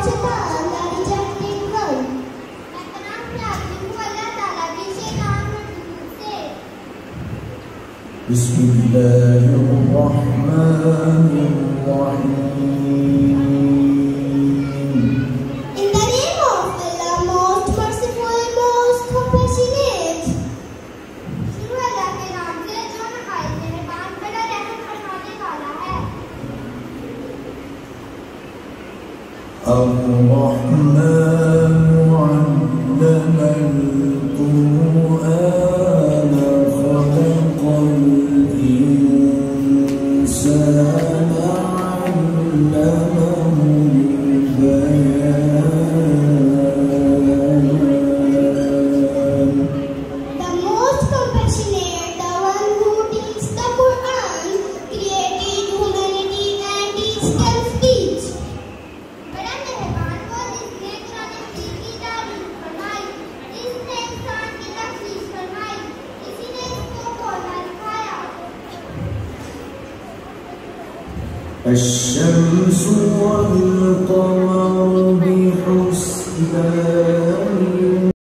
Jatan dari Jati Kau. Bismillahirrahmanirrahim. In the name of Allah, most merciful, most compassionate. शुरू अल्लाह के नाम से जो नहायत मेहरबान बड़ा रहम फरमाने वाला है। الرحمن علم القرآن خلق الإنسان علمه البيان. The most compassionate, the one who teaches the Quran, created humanity and teaches them speech. बड़ा मेहरबान वो जिसने कुरान मजीद की तारीफ फरमाई, जिसने इंसान की तखलीक फरमाई, इसी ने इसको बोलना सिखाया। الشمس